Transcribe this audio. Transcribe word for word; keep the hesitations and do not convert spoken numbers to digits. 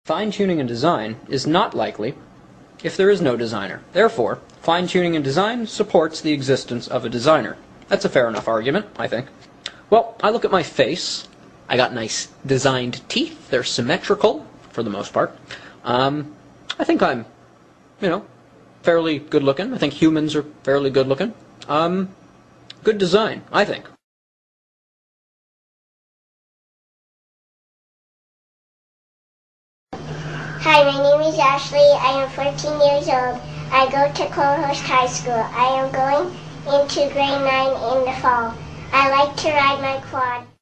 Fine-tuning a design is not likely if there is no designer. Therefore, fine-tuning a design supports the existence of a designer. That's a fair enough argument, I think. Well, I look at my face. I got nice designed teeth. They're symmetrical, for the most part. Um, I think I'm, you know, fairly good-looking. I think humans are fairly good-looking. Um, good design, I think. Hi, my name is Ashley. I am fourteen years old. I go to Coalhurst High School. I am going into grade nine in the fall. I like to ride my quad.